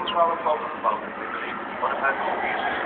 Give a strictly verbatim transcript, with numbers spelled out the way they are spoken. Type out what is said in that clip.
twelve o'clock at the moment, we believe one of her copies